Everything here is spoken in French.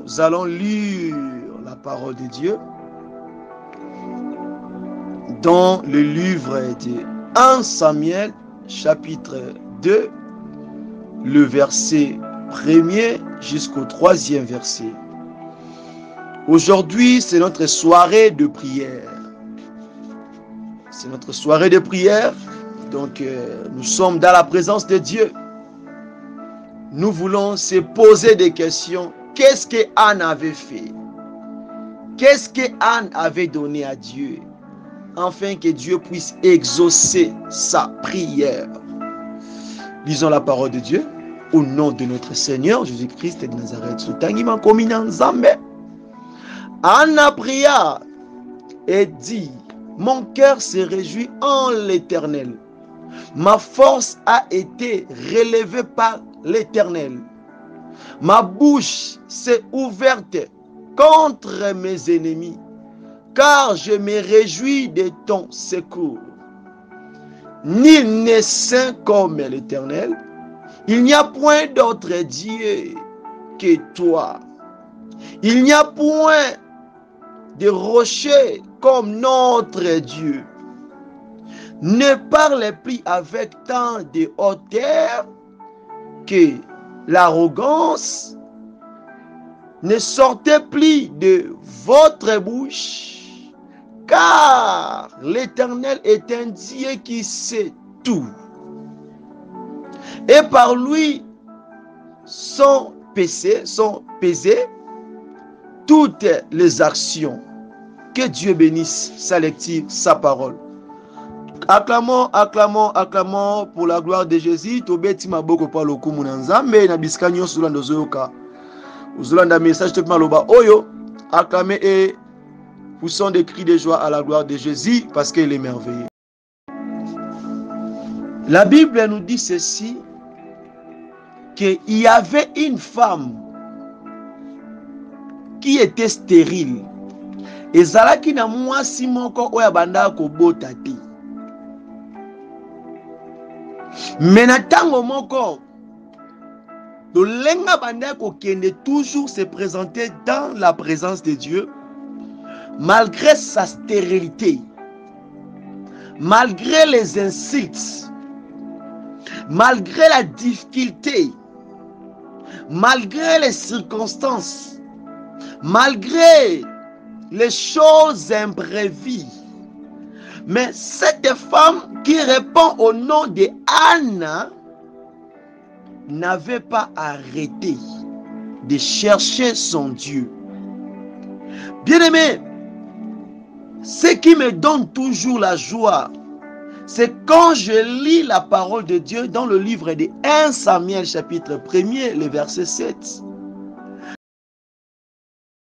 Nous allons lire la parole de Dieu dans le livre de 1 Samuel, chapitre 2, le verset 1er jusqu'au 3e verset. Aujourd'hui, c'est notre soirée de prière. C'est notre soirée de prière. Donc, nous sommes dans la présence de Dieu. Nous voulons se poser des questions. Qu'est-ce que Anne avait fait? Qu'est-ce que Anne avait donné à Dieu? Afin que Dieu puisse exaucer sa prière. Lisons la parole de Dieu. Au nom de notre Seigneur Jésus-Christ de Nazareth. Anne pria et dit: mon cœur se réjouit en l'Éternel. Ma force a été relevée par l'Éternel. Ma bouche s'est ouverte contre mes ennemis, car je me réjouis de ton secours. Nul n'est saint comme l'Éternel. Il n'y a point d'autre Dieu que toi. Il n'y a point de rocher comme notre Dieu. Ne parlez plus avec tant de hauteur que l'arrogance. Ne sortez plus de votre bouche, car l'Éternel est un Dieu qui sait tout. Et par lui sont pesées toutes les actions. Que Dieu bénisse sa lecture, sa parole. Acclamons, acclamons, acclamons pour la gloire de Jésus. Tobeti maboko pa lokumu na nzambe na biskanyo sulando zoyoka. Uzulanda message te maloba oyo. Acclamez et poussons des cris de joie à la gloire de Jésus parce qu'il est merveilleux. La Bible nous dit ceci, qu'il y avait une femme qui était stérile. Ezalaki na mwasi moko oya banda ko bota te. Mena tango moko Lolenga banda ko kende toujours se présenter dans la présence de Dieu malgré sa stérilité, malgré les insultes, malgré la difficulté, malgré les circonstances, malgré les choses imprévues. Mais cette femme qui répond au nom de Anne n'avait pas arrêté de chercher son Dieu. Bien-aimé, ce qui me donne toujours la joie, c'est quand je lis la parole de Dieu dans le livre de 1 Samuel chapitre 1er, le verset 7.